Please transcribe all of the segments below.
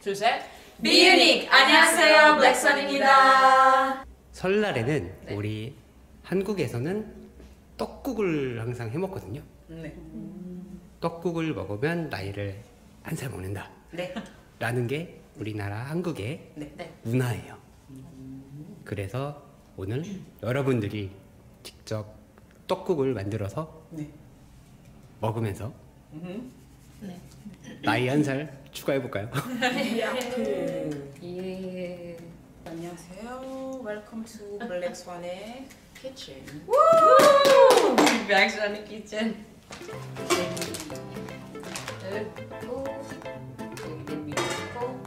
둘, 셋. 비유닉! 안녕하세요, 블랙선입니다. 설날에는 네. 우리 한국에서는 떡국을 항상 해 먹거든요. 네. 떡국을 먹으면 나이를 한 살 먹는다. 네. 라는 게 우리나라 한국의 네. 네. 문화예요. 그래서 오늘 여러분들이 직접 떡국을 만들어서 네. 먹으면서 네. 나이 한 살 추가해볼까요? 예. 안녕하세요. Welcome to Black Swan의 Kitchen. 우! 블랙선의 키친. 넣고 여기를 밀고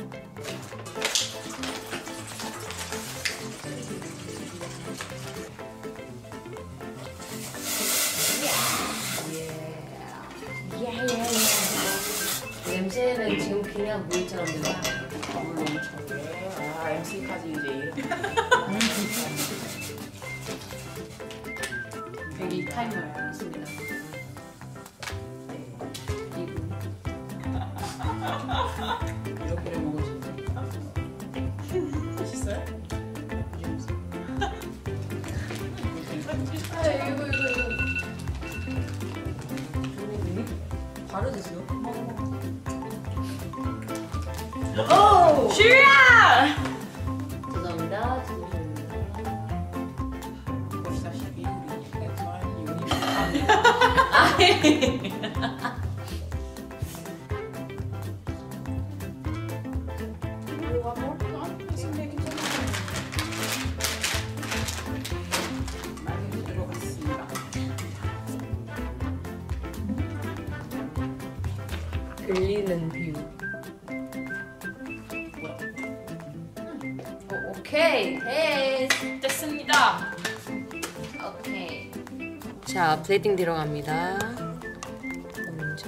냄새는 지금 그냥 물처럼 들어가. 물 엄청 해. 아, MC까지 이제. 여기 타이머 있습니다. 이렇게를 먹으시는데. 맛있어요? 이거. 바로 드세요. 오! 슈야! 죄송합니다. 보시다시피 우리 백만 유닛. 많이 들어갔습니다. 들리는 뷰. 오케이, 됐습니다. 오케이. 자, 플레이팅 들어갑니다. 먼저.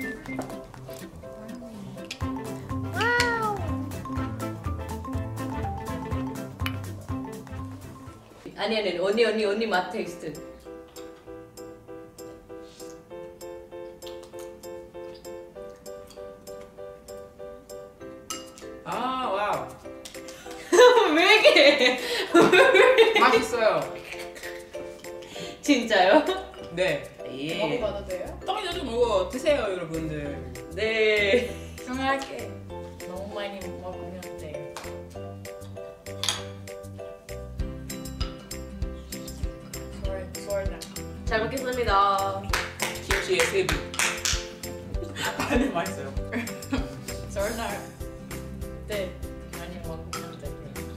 아니, 언니 맛 테이스트. 아, 와우. 왜 이렇게? 맛있어요. 진짜요? 네. 예. 먹어봐도 돼요? 떡이나 좀 먹어 드세요, 여러분들. 네. 정할게. 너무 많이 먹으면 돼. 소울나. 잘 먹겠습니다. 김치의 세비. 아니, 맛있어요. 소울나. 네. 많이 먹으면 돼.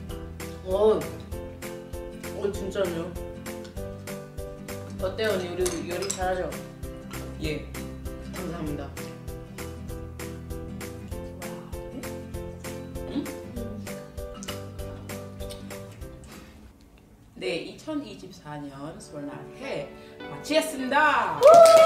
진짜요? 어때요, 언니? 우리 요리 잘하죠? 예. 감사합니다. 네, 2024년 설날해 마치었습니다.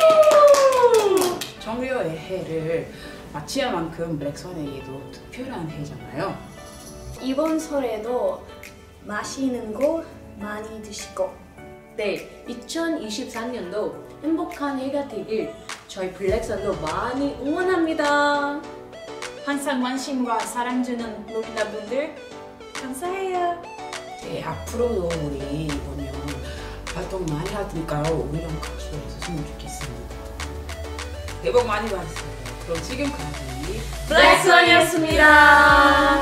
정묘의 해를 마치한 만큼 블랙선에게도 특별한 해잖아요. 이번 설에도 맛있는 거 많이 드시고 네, 2023년도 행복한 해가 되길 저희 블랙선도 많이 응원합니다. 항상 관심과 사랑 주는 노비나분들 감사해요. 네, 앞으로도 우리 이번에 활동 많이 하니까요. 우리랑 같이 했으면 좋겠습니다. 대박 많이 받으세요. 그럼 지금까지 블랙선이었습니다.